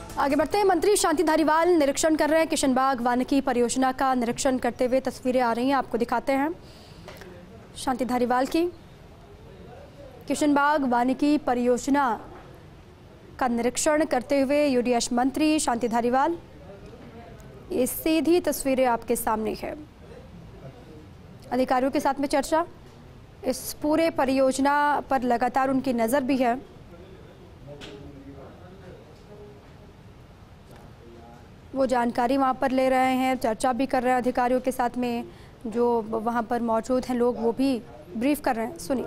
आगे बढ़ते हैं। मंत्री शांति धारीवाल निरीक्षण कर रहे हैं। किशनबाग वानिकी परियोजना का निरीक्षण करते हुए तस्वीरें आ रही हैं, आपको दिखाते हैं। शांति धारीवाल की किशनबाग वानिकी परियोजना का निरीक्षण करते हुए यूडीएच मंत्री शांति धारीवाल, ये सीधी तस्वीरें आपके सामने है। अधिकारियों के साथ में चर्चा, इस पूरे परियोजना पर लगातार उनकी नज़र भी है। वो जानकारी वहाँ पर ले रहे हैं, चर्चा भी कर रहे हैं अधिकारियों के साथ में। जो वहाँ पर मौजूद हैं लोग, वो भी ब्रीफ कर रहे हैं। सुनिए।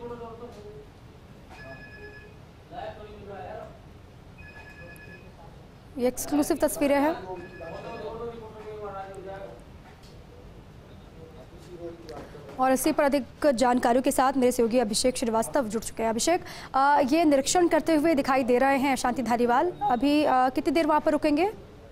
ये एक्सक्लूसिव तस्वीरें हैं। और इसी पर अधिक जानकारियों के साथ मेरे सहयोगी अभिषेक श्रीवास्तव जुड़ चुके हैं। अभिषेक, ये निरीक्षण करते हुए दिखाई दे रहे हैं शांति धारीवाल, अभी कितनी देर वहाँ पर रुकेंगे?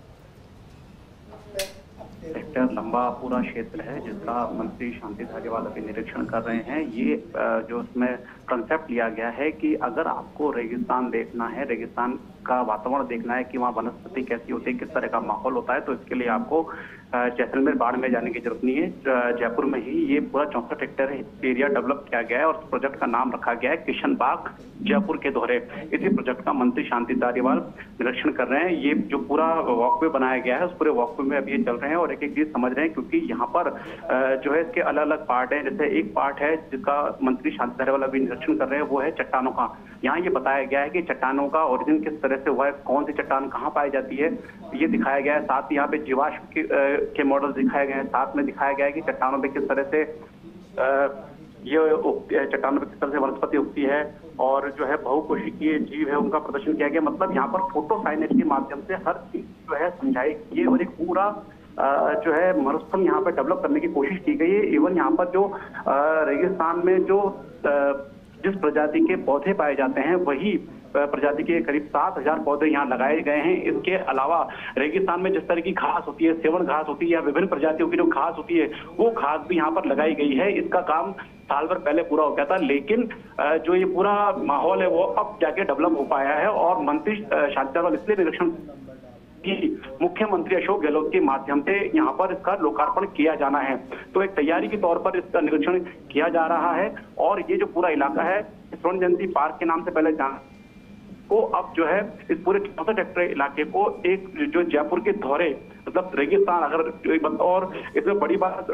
हेक्टेयर लंबा पूरा क्षेत्र है जिसका मंत्री शांति धारीवाल अभी निरीक्षण कर रहे हैं। ये जो उसमें कंसेप्ट लिया गया है कि अगर आपको रेगिस्तान देखना है, रेगिस्तान का वातावरण देखना है कि वहाँ वनस्पति कैसी होती है, किस तरह का माहौल होता है, तो इसके लिए आपको जैसलमेर बाड़मेर जाने की जरूरत नहीं है। जयपुर में ही ये पूरा 64 हेक्टेयर एरिया डेवलप किया गया है और प्रोजेक्ट का नाम रखा गया है किशनबाग जयपुर के दोहरे। इसी प्रोजेक्ट का मंत्री शांति धारीवाल निरीक्षण कर रहे हैं। ये जो पूरा वॉकवे बनाया गया है, उस पूरे वॉकवे में अभी ये चल रहे हैं और एक एक चीज समझ रहे हैं, क्योंकि यहाँ पर जो है इसके अलग अलग पार्ट है। जैसे एक पार्ट है जिसका मंत्री शांति धारीवाल अभी निरीक्षण कर रहे हैं, वो है चट्टानों का। यहाँ ये बताया गया है कि चट्टानों का ओरिजिन किस तरह से हुआ है, कौन सी चट्टान कहाँ पाई जाती है, ये दिखाया गया है। साथ ही यहाँ पे जीवाश्म के मॉडल दिखाए गए हैं। साथ में दिखाया गया है कि चट्टानों पे किस तरह से ये चट्टानों पे किस तरह से वनस्पति उगती है और जो है बहुकोशिकीय जीव है उनका प्रदर्शन किया गया। मतलब यहाँ पर फोटो साइनेज के माध्यम से हर चीज जो है समझाई गई है और एक पूरा जो है मरुस्थल यहाँ पे डेवलप करने की कोशिश की गई है। इवन यहाँ पर जो रेगिस्तान में जो जिस प्रजाति के पौधे पाए जाते हैं, वही प्रजाति के करीब 7000 पौधे यहाँ लगाए गए हैं। इसके अलावा रेगिस्तान में जिस तरह की घास होती है, सेवन घास होती है या विभिन्न प्रजातियों की जो घास होती है, वो घास भी यहाँ पर लगाई गई है। इसका काम साल भर पहले पूरा हो गया था, लेकिन जो ये पूरा माहौल है वो अब जाके डेवलप हो पाया है। और मंत्री शांति धारीवाल इसलिए निरीक्षण कि मुख्यमंत्री अशोक गहलोत के माध्यम से यहाँ पर इसका लोकार्पण किया जाना है, तो एक तैयारी के तौर पर इसका निरीक्षण किया जा रहा है। और ये जो पूरा इलाका है, स्वर्ण जयंती पार्क के नाम से पहले जाना को अब जो है इस पूरे 64 हेक्टेयर इलाके को एक जो जयपुर के धौरे, मतलब रेगिस्तान, अगर और इसमें बड़ी बात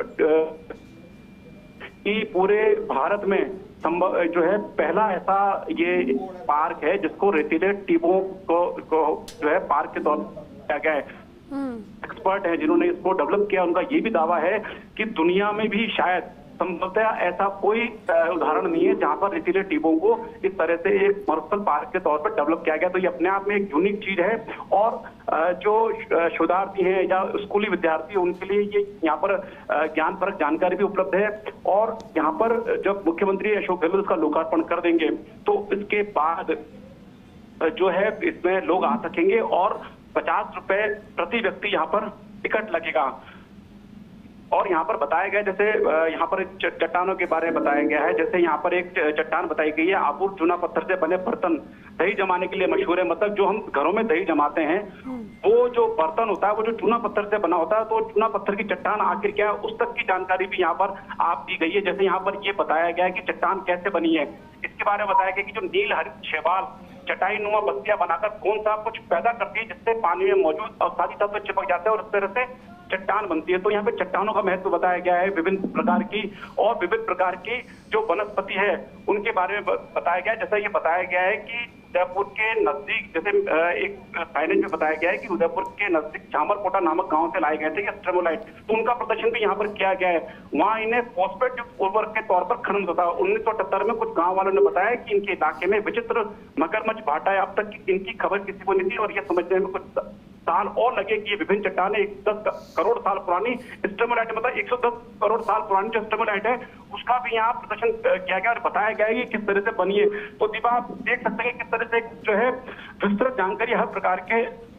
कि पूरे भारत में संभव जो है पहला ऐसा ये पार्क है जिसको रेतीले टीबों को जो है पार्क के तौर पर किया गया है। एक्सपर्ट है जिन्होंने इसको डेवलप किया, उनका ये भी दावा है कि दुनिया में भी शायद संभवतः ऐसा कोई उदाहरण नहीं है जहां पर रेतीले टीबों को इस तरह से एक मरुस्थल पार्क के तौर पर डेवलप किया गया। तो ये अपने आप में एक यूनिक चीज है और जो शोधार्थी हैं या स्कूली विद्यार्थी, उनके लिए ये यहाँ पर ज्ञानपरक जानकारी भी उपलब्ध है। और यहाँ पर जब मुख्यमंत्री अशोक गहलोत इसका लोकार्पण कर देंगे तो इसके बाद जो है इसमें लोग आ सकेंगे और 50 रुपए प्रति व्यक्ति यहाँ पर टिकट लगेगा। और यहाँ पर बताया गया, जैसे यहाँ पर चट्टानों के बारे में बताया गया है। जैसे यहाँ पर एक चट्टान बताई गई है, आबूर चूना पत्थर से बने बर्तन दही जमाने के लिए मशहूर है। मतलब जो हम घरों में दही जमाते हैं, वो जो बर्तन होता है वो जो चूना पत्थर से बना होता है। तो चूना पत्थर की चट्टान आखिर क्या है, उस तक की जानकारी भी यहाँ पर आप दी गई है। जैसे यहाँ पर ये बताया गया है कि चट्टान कैसे बनी है, इसके बारे में बताया गया कि जो नील हरित शैवाल चटाई नुमा बस्तियां बनाकर कौन सा कुछ पैदा करती है जिससे पानी में मौजूद अवसादी तत्व चिपक जाते हैं और इस तरह से चट्टान बनती है। तो यहाँ पे चट्टानों का महत्व बताया गया है, विभिन्न प्रकार की और विभिन्न प्रकार की जो वनस्पति है उनके बारे में बताया गया है। जैसा ये बताया गया है कि उदयपुर के नजदीक, जैसे एक साइनेज में बताया गया है कि उदयपुर के नजदीक झामरकोटा नामक गांव से लाए गए थे स्ट्रेमोलाइट, तो उनका प्रदर्शन भी यहाँ पर किया गया है। वहाँ इन्हें फॉस्फेट उर्वरक के तौर पर खनन होता है। 1978 में कुछ गाँव वालों ने बताया कि इनके इलाके में विचित्र मगरमच्छ भाटा है। अब तक इनकी खबर किसी को नहीं थी और यह समझने में कुछ साल और लगे कि ये विभिन्न चट्टानें 110 करोड़ साल पुरानी स्ट्रेमोलाइट, मतलब 110 करोड़ साल पुरानी जो स्ट्रेमोलाइट है उसका भी यहाँ प्रदर्शन किया गया और बताया गया है कि किस तरह से बनी है। तो दीपा, आप देख सकते हैं कि किस तरह से जो है विस्तृत जानकारी हर प्रकार के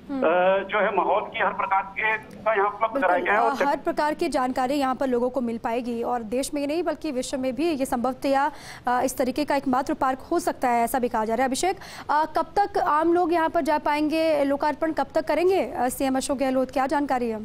जो है माहौल की हर प्रकार के का यहाँ उपलब्ध कराया गया है और हर प्रकार की जानकारी यहाँ पर लोगों को मिल पाएगी और देश में ही नहीं बल्कि विश्व में भी ये संभवतया इस तरीके का एकमात्र पार्क हो सकता है, ऐसा भी कहा जा रहा है। अभिषेक, कब तक आम लोग यहाँ पर जा पाएंगे, लोकार्पण कब तक करेंगे सीएम अशोक गहलोत, क्या जानकारी है?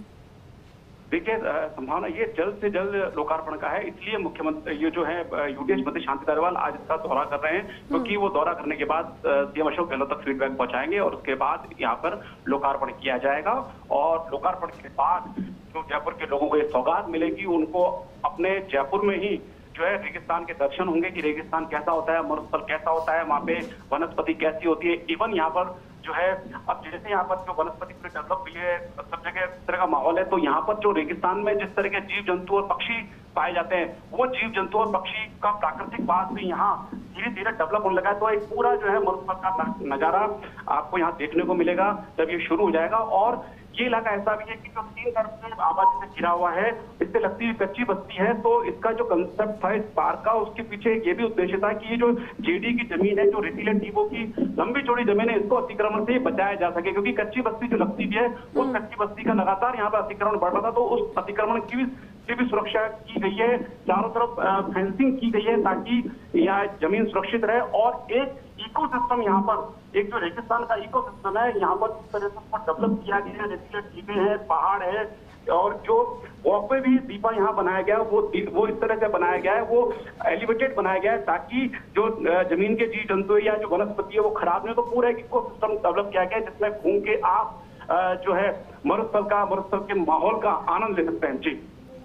देखिए, संभावना ये जल्द से जल्द लोकार्पण का है, इसलिए मुख्यमंत्री ये जो है यूडीएच मंत्री शांति धारीवाल आज इसका दौरा कर रहे हैं, क्योंकि वो दौरा करने के बाद सीएम अशोक गहलोत तक फीडबैक पहुंचाएंगे और उसके बाद यहाँ पर लोकार्पण किया जाएगा। और लोकार्पण के बाद जो जयपुर के लोगों को ये सौगात मिलेगी, उनको अपने जयपुर में ही जो है रेगिस्तान के दर्शन होंगे कि रेगिस्तान कैसा होता है, मरुस्थल कैसा होता है, वहाँ पे वनस्पति कैसी होती है। इवन यहाँ पर जो है अब जैसे यहाँ पर जो वनस्पति पूरी डेवलप हुई है, सब जगह इस तरह का माहौल है, तो यहाँ पर जो रेगिस्तान में जिस तरह के जीव जंतु और पक्षी पाए जाते हैं, वो जीव जंतु और पक्षी का प्राकृतिक वास भी यहाँ धीरे धीरे डेवलप होने लगा है। तो एक पूरा जो है मरुस्थल का नजारा आपको यहाँ देखने को मिलेगा जब ये शुरू हो जाएगा। और ये इलाका ऐसा भी है कि जो 3 तरफ से आबादी से घिरा हुआ है, इससे लगती हुई कच्ची बस्ती है, तो इसका जो कंसेप्ट था इस पार्क का, उसके पीछे ये भी उद्देश्य था कि ये जो जेडी की जमीन है, जो रेतीले टीबों की लंबी चौड़ी जमीन है, इसको अतिक्रमण से बचाया जा सके, क्योंकि कच्ची बस्ती जो लगती है उस कच्ची बस्ती का लगातार यहाँ पर अतिक्रमण बढ़ रहा था। तो उस अतिक्रमण की भी सुरक्षा की गई है, चारों तरफ फेंसिंग की गई है ताकि यहाँ जमीन सुरक्षित रहे और एक इकोसिस्टम यहाँ पर, एक जो रेगिस्तान का इकोसिस्टम है यहाँ पर इस तरह से डेवलप किया गया है। रेतीले टीबे हैं, पहाड़ है और जो वॉकवे भी दीपा यहाँ बनाया गया वो इस तरह से बनाया गया है, वो एलिवेटेड बनाया गया है ताकि जो जमीन के जीव जंतु या जो वनस्पति है वो खराब नहीं हो। तो पूरा एक इकोसिस्टम डेवलप किया गया है जिसमें घूम के आप जो है मरुस्थल के माहौल का आनंद ले सकते हैं। जी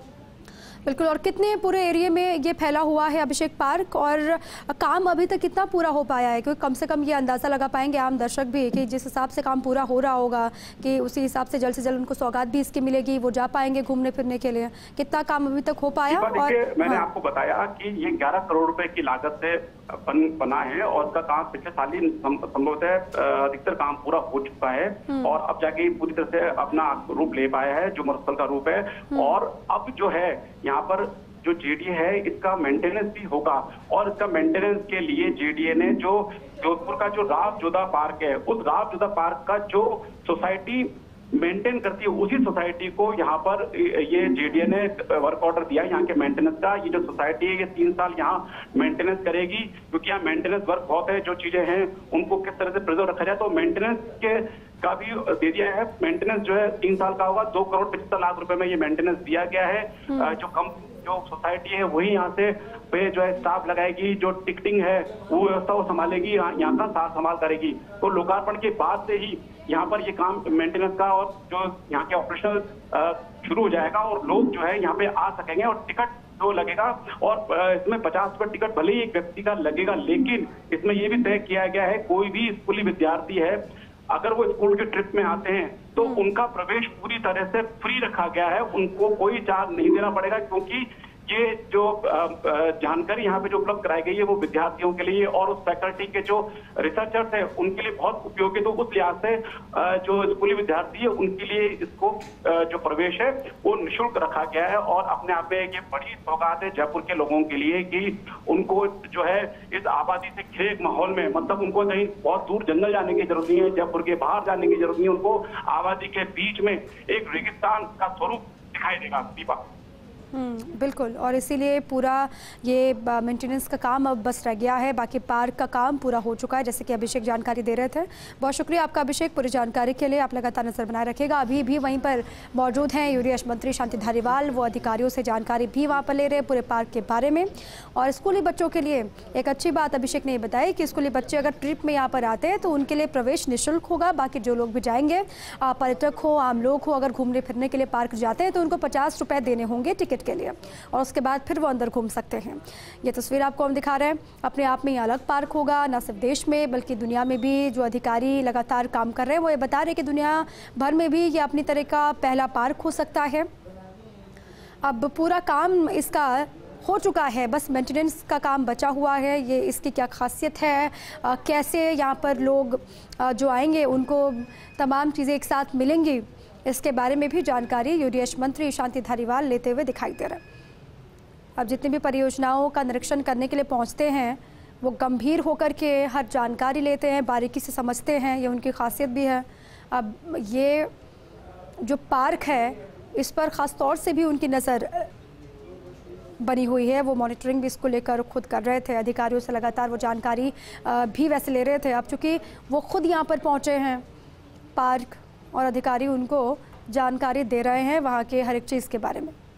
बिल्कुल। और कितने पूरे एरिया में ये फैला हुआ है अभिषेक पार्क, और काम अभी तक कितना पूरा हो पाया है? क्योंकि कम से कम ये अंदाज़ा लगा पाएंगे आम दर्शक भी कि जिस हिसाब से काम पूरा हो रहा होगा कि उसी हिसाब से जल्द उनको सौगात भी इसकी मिलेगी, वो जा पाएंगे घूमने फिरने के लिए। कितना काम अभी तक हो पाया? और मैंने आपको बताया कि ये 11 करोड़ रुपए की लागत से बना है और उसका काम पिछले साल ही संभवतः अधिकतर काम पूरा हो चुका है और अब जाके पूरी तरह से अपना रूप ले पाया है जो मरुस्थल का रूप है। और अब जो है यहाँ पर जो जेडीए है इसका मेंटेनेंस भी होगा और इसका मेंटेनेंस के लिए जेडीए ने जो जोधपुर का जो राव जोधा पार्क है, उस राव जोधा पार्क का जो सोसाइटी मेंटेन करती है उसी सोसाइटी को यहाँ पर ये जेडीए ने वर्क ऑर्डर दिया यहाँ के मेंटेनेंस का। ये जो सोसाइटी है ये 3 साल यहाँ मेंटेनेंस करेगी, क्योंकि यहाँ मेंटेनेंस वर्क बहुत है, जो चीजें हैं उनको किस तरह से प्रिजर्व रखा जाए। तो मेंटेनेंस के का भी दे दिया है। मेंटेनेंस जो है 3 साल का होगा, 2 करोड़ 75 लाख रुपए में ये मेंटेनेंस दिया गया है। जो सोसाइटी है वही यहाँ से पे जो है स्टाफ लगाएगी, जो टिकटिंग है वो व्यवस्था वो संभालेगी, यहाँ का साथ संभाल करेगी। तो लोकार्पण के बाद से ही यहाँ पर ये काम मेंटेनेंस का और जो यहाँ के ऑपरेशनल शुरू हो जाएगा और लोग जो है यहाँ पे आ सकेंगे। और टिकट जो लगेगा और इसमें 50 रुपए टिकट भले ही एक व्यक्ति का लगेगा, लेकिन इसमें ये भी तय किया गया है कोई भी स्कूली विद्यार्थी है अगर वो स्कूल के ट्रिप में आते हैं तो उनका प्रवेश पूरी तरह से फ्री रखा गया है, उनको कोई चार्ज नहीं देना पड़ेगा। क्योंकि ये जो जानकारी यहाँ पे जो उपलब्ध कराई गई है वो विद्यार्थियों के लिए और उस फैकल्टी के जो रिसर्चर्स है उनके लिए बहुत उपयोगी। तो उस लिहाज से जो स्कूली विद्यार्थी है उनके लिए इसको जो प्रवेश है वो निःशुल्क रखा गया है। और अपने आप में ये बड़ी सौगात है जयपुर के लोगों के लिए कि उनको जो है इस आबादी से घिरे एक माहौल में, मतलब उनको कहीं बहुत दूर जंगल जाने की जरूरत नहीं है, जयपुर के बाहर जाने की जरूरत नहीं है, उनको आबादी के बीच में एक रेगिस्तान का स्वरूप दिखाई देगा। दीपा बिल्कुल। और इसीलिए पूरा ये मेंटेनेंस का काम अब बस रह गया है, बाकी पार्क का काम पूरा हो चुका है, जैसे कि अभिषेक जानकारी दे रहे थे। बहुत शुक्रिया आपका अभिषेक पूरी जानकारी के लिए। आप लगातार नजर बनाए रखिएगा। अभी भी वहीं पर मौजूद हैं यूडीएच मंत्री शांति धारीवाल, वो अधिकारियों से जानकारी भी वहाँ पर ले रहे हैं पूरे पार्क के बारे में। और स्कूली बच्चों के लिए एक अच्छी बात अभिषेक ने बताई कि स्कूली बच्चे अगर ट्रिप में यहाँ पर आते हैं तो उनके लिए प्रवेश निःशुल्क होगा। बाकी जो लोग भी जाएंगे, पर्यटक हो, आम लोग हो, अगर घूमने फिरने के लिए पार्क जाते हैं तो उनको 50 रुपये देने होंगे टिकट के लिए और उसके बाद फिर वो अंदर घूम सकते हैं। ये तस्वीर आपको हम दिखा रहे हैं। अपने आप में ये अलग पार्क होगा, न सिर्फ देश में बल्कि दुनिया में भी जो अधिकारी लगातार काम कर रहे हैं वो ये बता रहे हैं कि दुनिया भर में भी ये अपनी तरह का पहला पार्क हो सकता है। अब पूरा काम इसका हो चुका है, बस मेंटेनेंस का काम बचा हुआ है। ये इसकी क्या खासियत है, कैसे यहाँ पर लोग जो आएंगे उनको तमाम चीज़ें एक साथ मिलेंगी, इसके बारे में भी जानकारी यूडीएच मंत्री शांति धारीवाल लेते हुए दिखाई दे रहे हैं। अब जितनी भी परियोजनाओं का निरीक्षण करने के लिए पहुंचते हैं वो गंभीर होकर के हर जानकारी लेते हैं, बारीकी से समझते हैं, ये उनकी खासियत भी है। अब ये जो पार्क है इस पर ख़ास तौर से भी उनकी नज़र बनी हुई है। वो मॉनिटरिंग भी इसको लेकर खुद कर रहे थे, अधिकारियों से लगातार वो जानकारी भी वैसे ले रहे थे। अब चूँकि वो खुद यहाँ पर पहुँचे हैं पार्क और अधिकारी उनको जानकारी दे रहे हैं वहाँ के हर एक चीज़ के बारे में।